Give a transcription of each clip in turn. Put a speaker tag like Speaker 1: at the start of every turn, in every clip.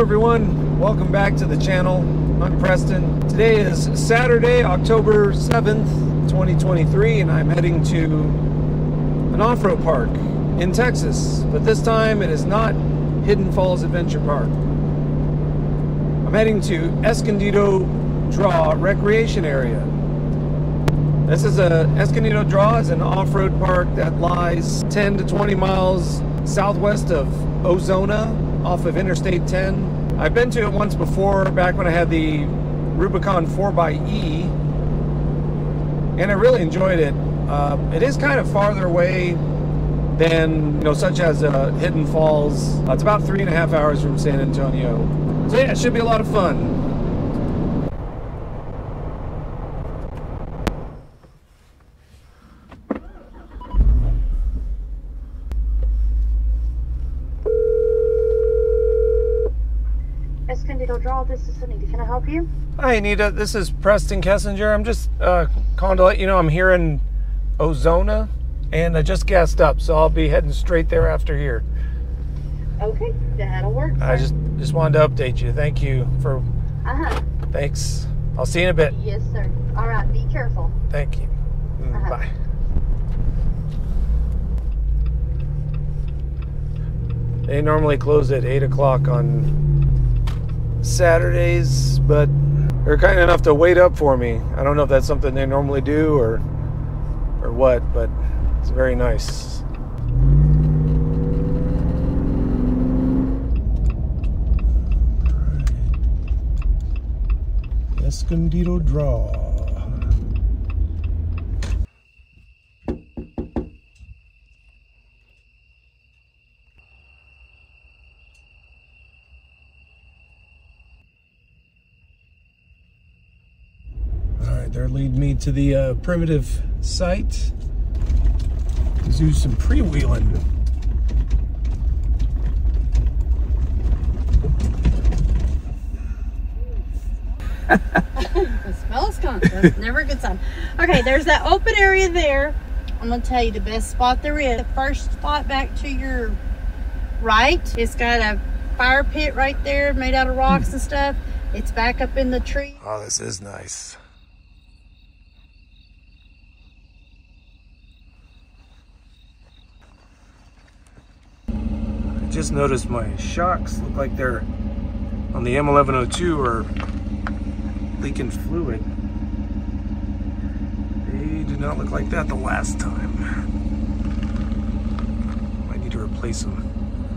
Speaker 1: everyone, welcome back to the channel. I'm Preston. Today is Saturday, October 7th, 2023, and I'm heading to an off-road park in Texas, but this time it is not Hidden Falls Adventure Park. I'm heading to Escondido Draw Recreation Area. Escondido Draw is an off-road park that lies 10 to 20 miles southwest of Ozona off of Interstate 10. I've been to it once before, back when I had the Rubicon 4xe, and I really enjoyed it. It is kind of farther away than, such as Hidden Falls. It's about 3.5 hours from San Antonio. So yeah, it should be a lot of fun.
Speaker 2: Escondido Draw, this is Anita. Can I help you?
Speaker 1: Hi Anita, this is Preston Kessinger. I'm just calling to let you know I'm here in Ozona, and I just gassed up, so I'll be heading straight there after here.
Speaker 2: Okay, that'll work.
Speaker 1: I just wanted to update you. Thank you for. Thanks. I'll see you in a bit.
Speaker 2: Yes, sir. All right, be careful.
Speaker 1: Thank you. Bye. They normally close at 8 o'clock on Saturdays, but they're kind enough to wait up for me. I don't know if that's something they normally do or what, but it's very nice. Escondido Draw. They're leading me to the primitive site to do some pre-wheeling.
Speaker 2: The smell is gone. That's never a good sign. Okay, there's that open area there. I'm going to tell you the best spot there is. The first spot back to your right, it's got a fire pit right there made out of rocks and stuff. It's back up in the tree.
Speaker 1: Oh, this is nice. Just noticed my shocks look like they're on the M1102 are leaking fluid. They did not look like that the last time. Might need to replace them.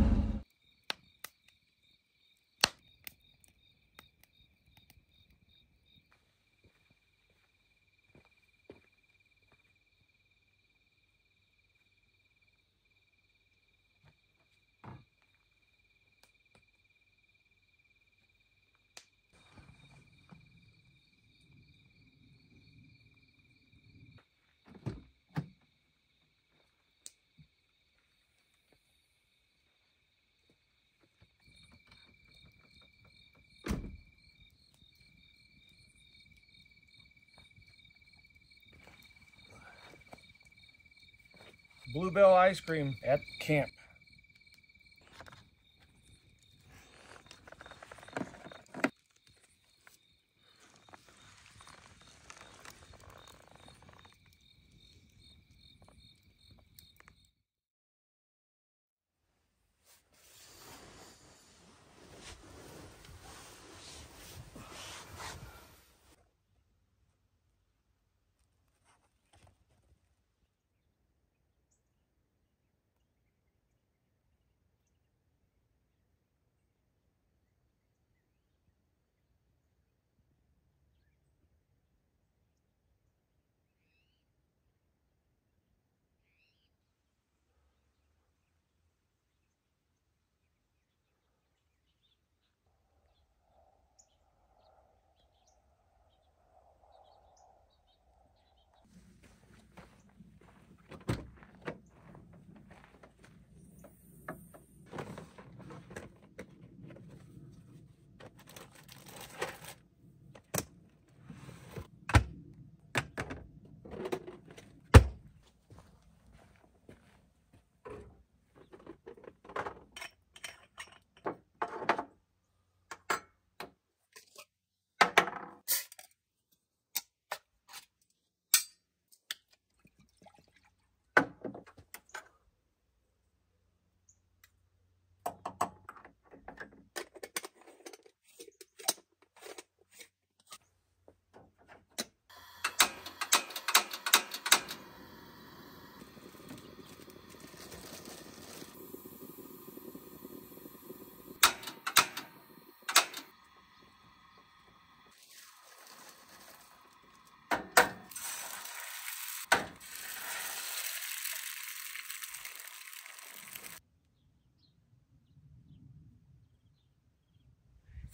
Speaker 1: Bluebell ice cream at camp.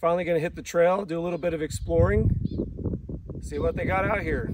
Speaker 1: Finally gonna hit the trail, do a little bit of exploring, see what they got out here.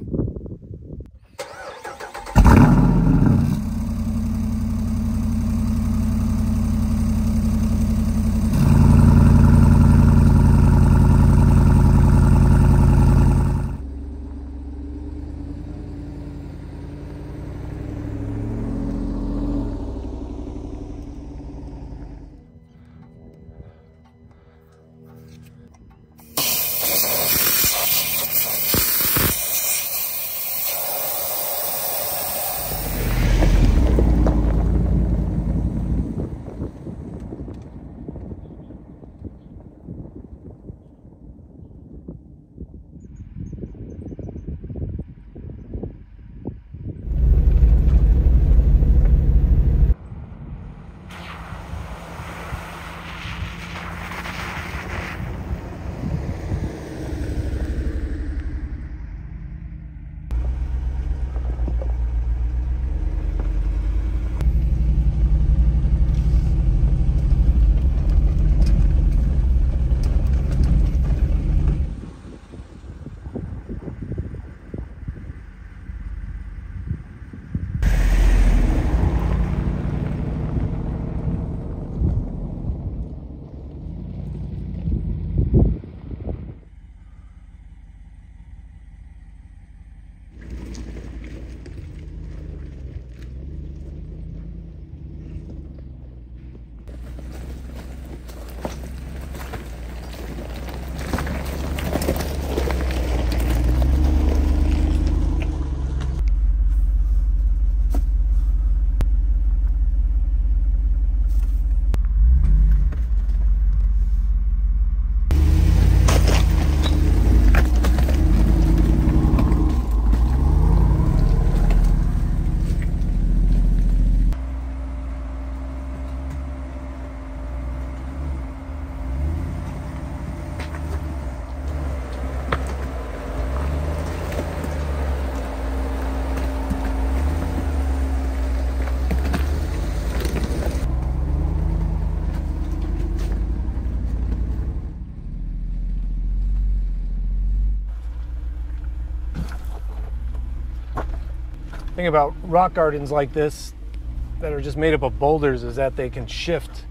Speaker 1: The thing about rock gardens like this that are just made up of boulders is that they can shift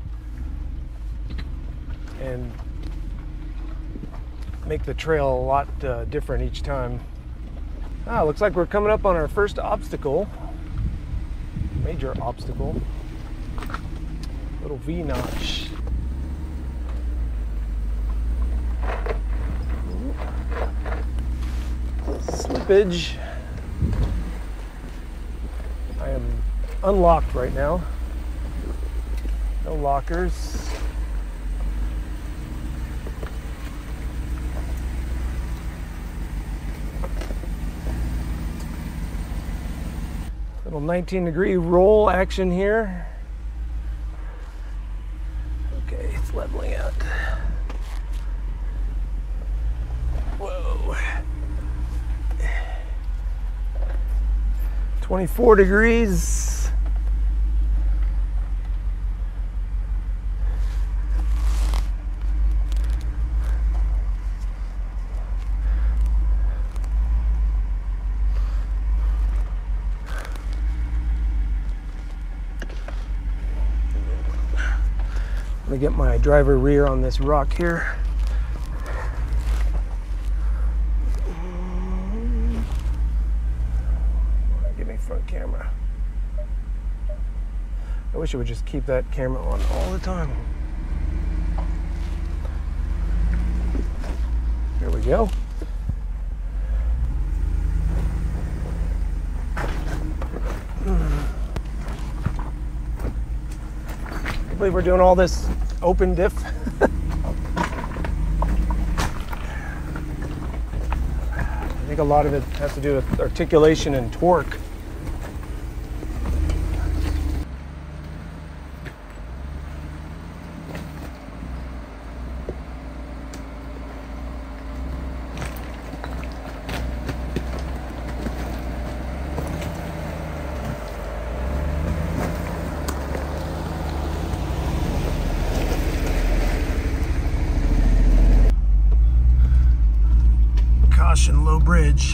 Speaker 1: and make the trail a lot different each time. Looks like we're coming up on our first obstacle, major obstacle, little V-notch. Slippage. I am unlocked right now. No lockers. Little 19-degree roll action here. Okay, it's leveling out. Whoa. 24 degrees. Let me get my driver rear on this rock here. Give me front camera. I wish it would just keep that camera on all the time. There we go. I believe we're doing all this open diff. I think a lot of it has to do with articulation and torque. low bridge.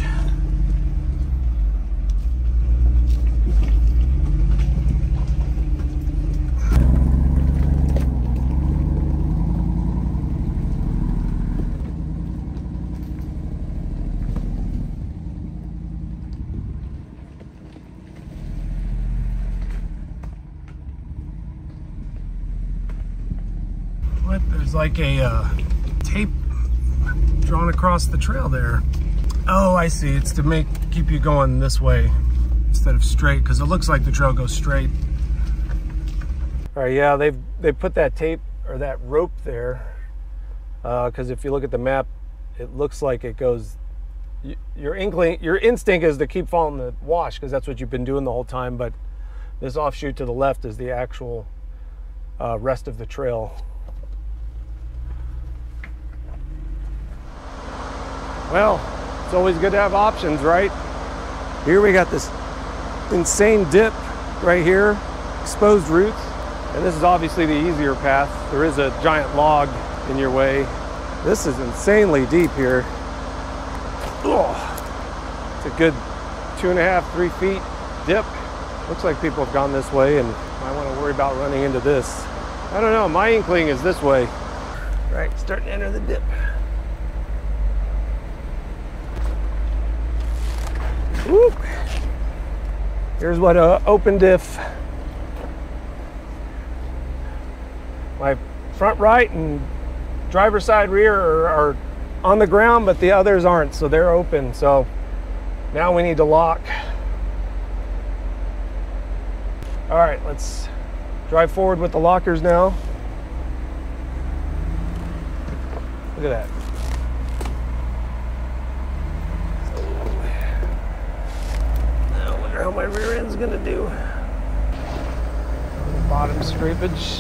Speaker 1: There's like a tape drawn across the trail there. Oh, I see. It's to keep you going this way instead of straight, because it looks like the trail goes straight. All right, yeah, they put that tape or that rope there because if you look at the map, it looks like it goes. Your instinct is to keep following the wash because that's what you've been doing the whole time. But this offshoot to the left is the actual rest of the trail. Well, it's always good to have options, right? Here we got this insane dip right here, exposed roots, and this is obviously the easier path. There is a giant log in your way. This is insanely deep here. Oh, it's a good 2.5, 3 feet dip. Looks like people have gone this way and I want to worry about running into this. I don't know, my inkling is this way. Right, starting to enter the dip. Whoop. Here's what open diff. My front right and driver's side rear are on the ground, but the others aren't, so they're open. So now we need to lock. All right, let's drive forward with the lockers now. Look at that. How my rear end's gonna do. Bottom scrapage.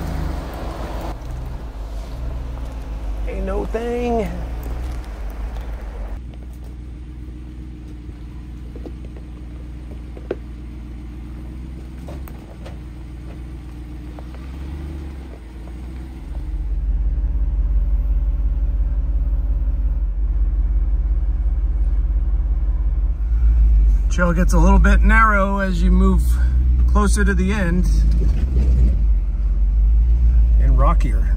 Speaker 1: Ain't no thing. Trail gets a little bit narrow as you move closer to the end and rockier.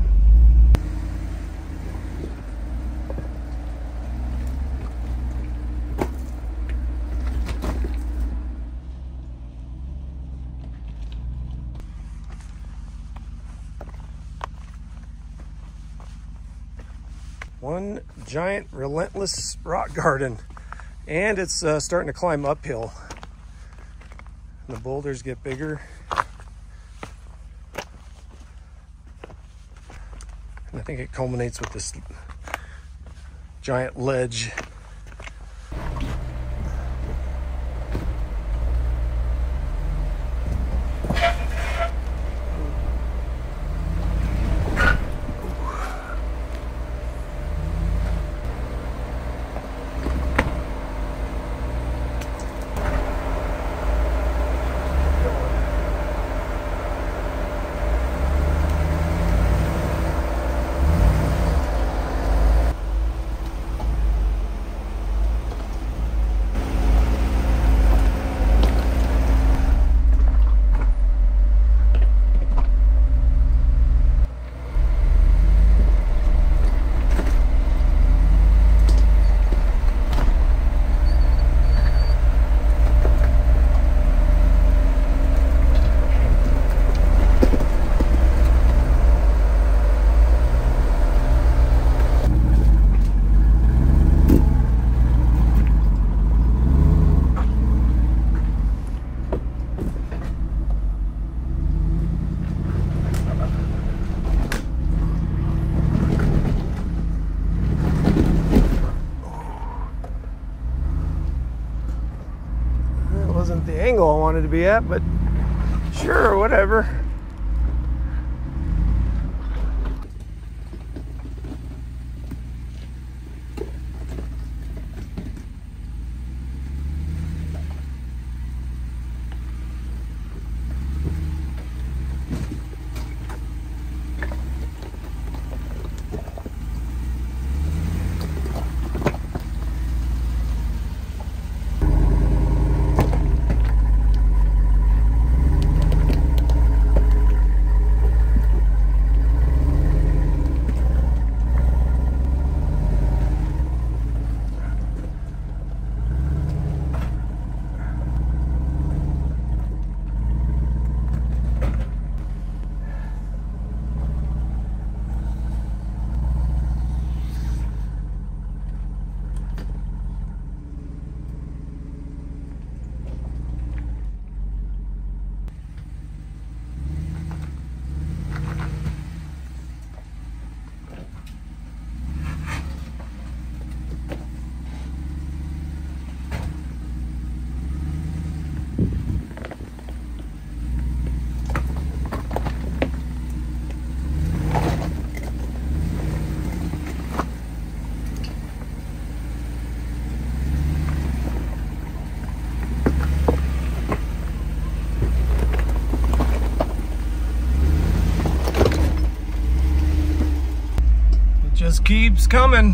Speaker 1: One giant relentless rock garden. And it's starting to climb uphill. The boulders get bigger. And I think it culminates with this giant ledge. Wasn't the angle I wanted to be at, but sure, whatever. just keeps coming.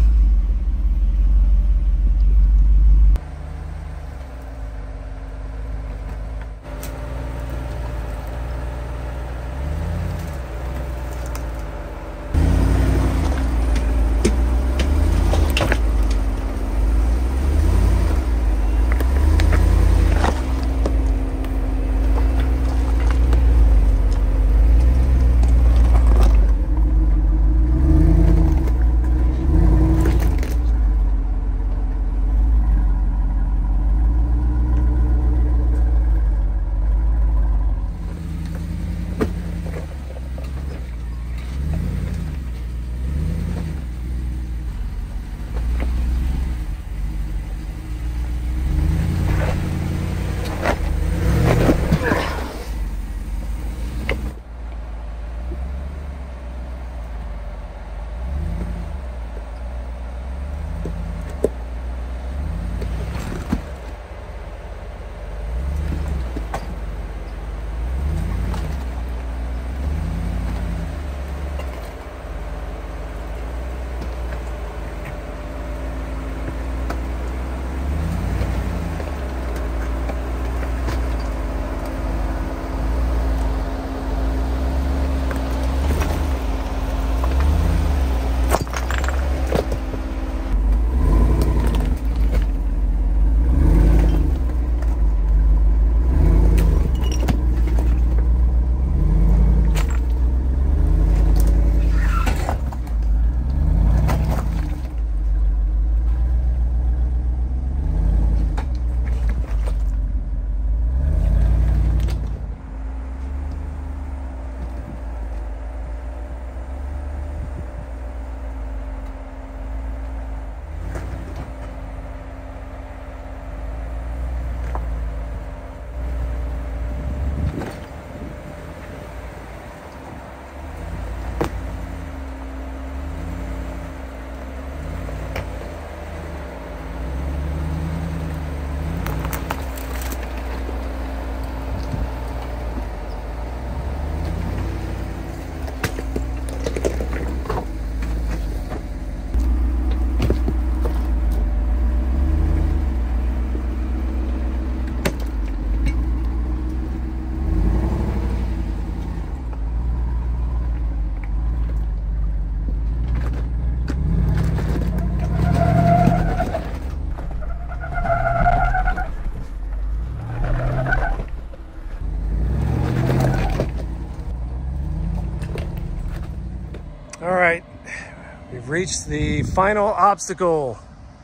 Speaker 1: All right, we've reached the final obstacle.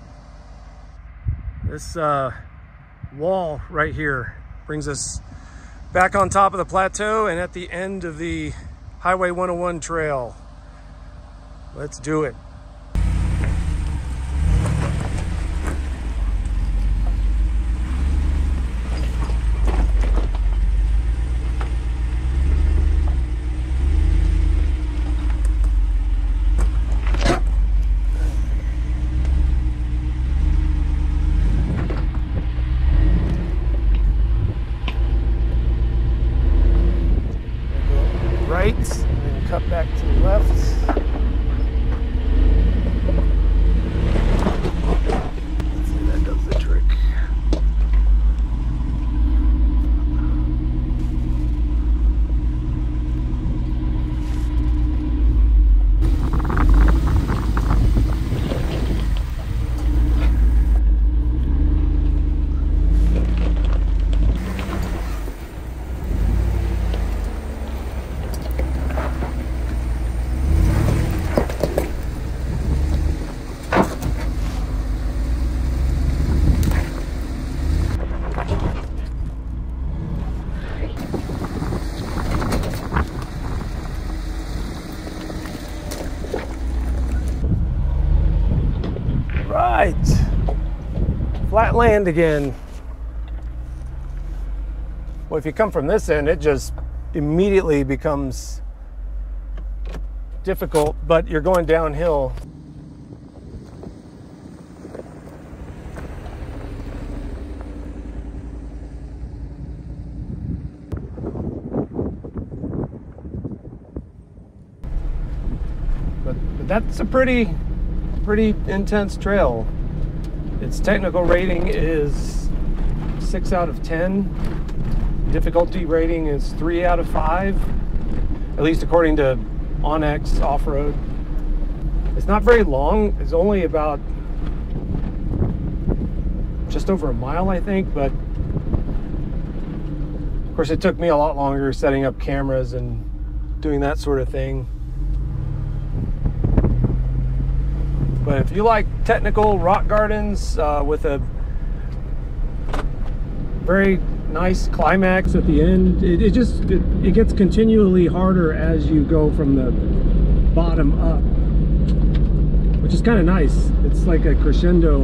Speaker 1: This wall right here brings us back on top of the plateau and at the end of the Highway 101 trail. Let's do it. Right, and then cut back to the left. Let's see, that does the trick. Right, flat land again. Well, if you come from this end, it just immediately becomes difficult, but you're going downhill. But that's a pretty pretty intense trail. Its technical rating is 6 out of 10. Difficulty rating is 3 out of 5, at least according to Onyx Off-Road. It's not very long. It's only about just over a mile, I think, but of course it took me a lot longer setting up cameras and doing that sort of thing. But if you like technical rock gardens with a very nice climax at the end, it gets continually harder as you go from the bottom up, which is kind of nice. It's like a crescendo.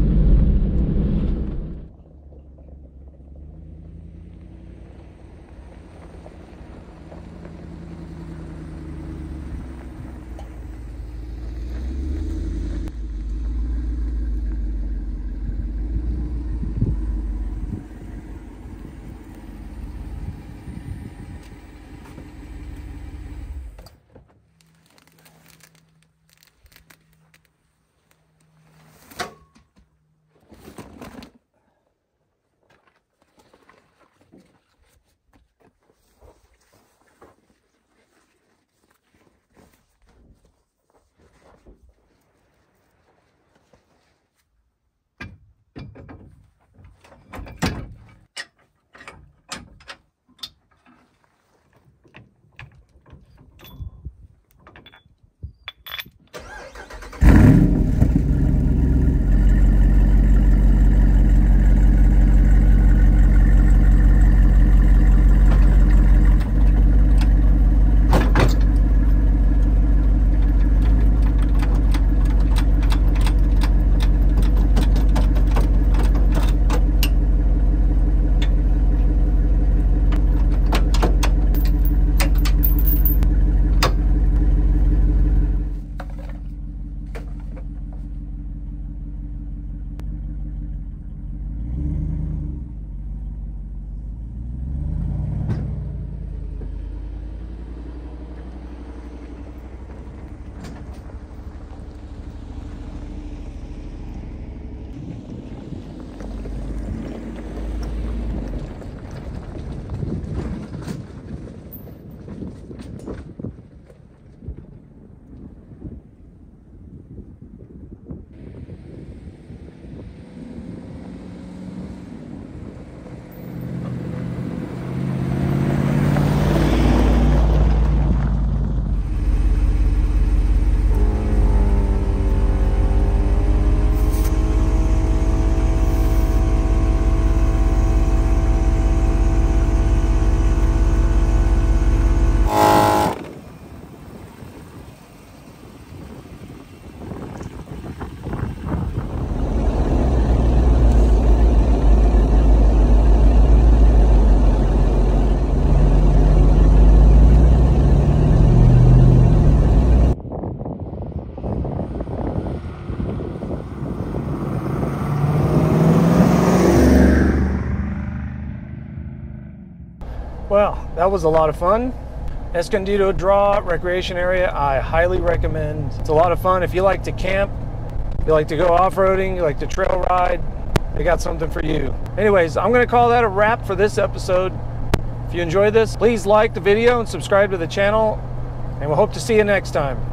Speaker 1: Well, that was a lot of fun. Escondido Draw Recreation Area, I highly recommend. It's a lot of fun. If you like to camp, you like to go off-roading, you like to trail ride, they got something for you. Anyways, I'm gonna call that a wrap for this episode. If you enjoyed this, please like the video and subscribe to the channel, and we'll hope to see you next time.